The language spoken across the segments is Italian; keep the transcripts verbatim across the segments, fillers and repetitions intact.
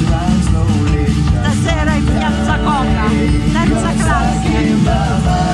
Stasera in Piazza Coca, terza classe.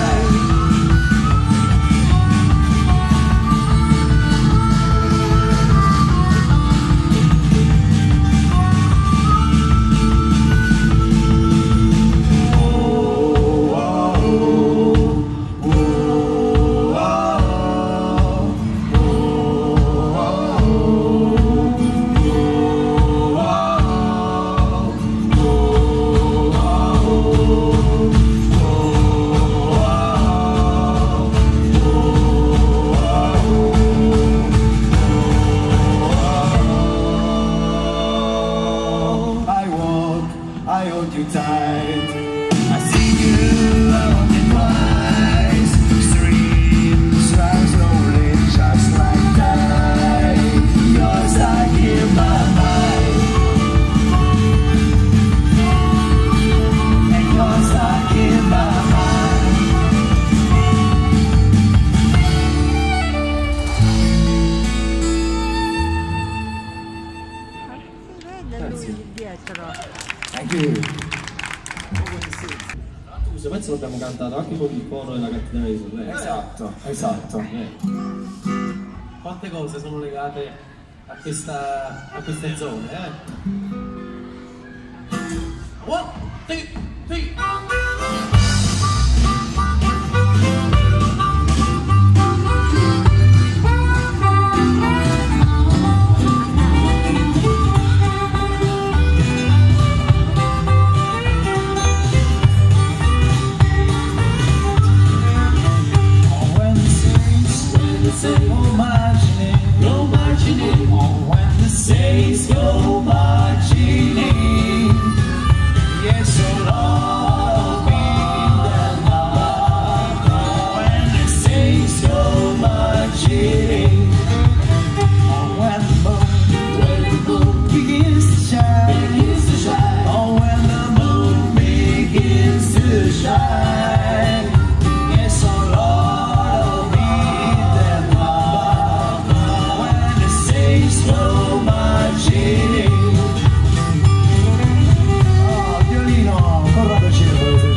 I hold you tight. I see you once and twice. Streams rise slowly, just like tide. You're stuck in my mind, and you're stuck in my mind. Si vede lui dietro. Thank you. Questo pezzo l'abbiamo cantato anche con il coro della Cattedrale di Solleto. Esatto, esatto. Eh. Quante cose sono legate a, questa, a queste zone, eh? One, two, three. Go marching, go marching in. Oh, when the saints go marching in. Yes, so Lord, be the Lord. Oh, when the saints go marching in. Oh, when the moon, when the moon begins to shine, begins to shine. Oh, when the moon begins to shine. Yes, so Lord. So much in it. Oh, violino, Corrado Circo.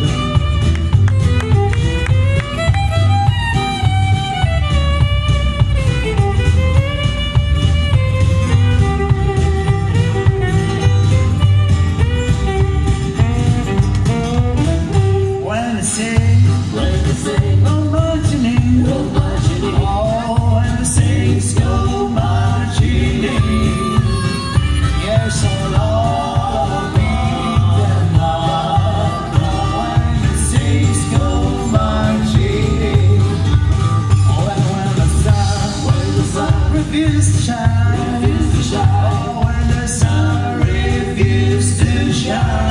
When I say, when I say, go marching in, go marching in. Oh, when the saints go marching in. Yes, oh Lord, be the Lord. When the saints go marching in. Oh, and when the sun, when the sun refuses to shine, refuses to shine. Oh, when the sun refuses to shine.